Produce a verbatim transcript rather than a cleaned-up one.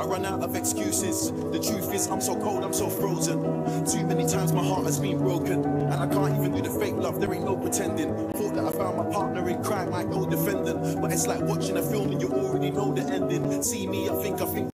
I run out of excuses. The truth is, I'm so cold, I'm so frozen. Too many times my heart has been broken, and I can't even do the fake love, there ain't no pretending. Thought that I found my partner in crime, my co-defendant, but it's like watching a film and you already know the ending. See me, I think I think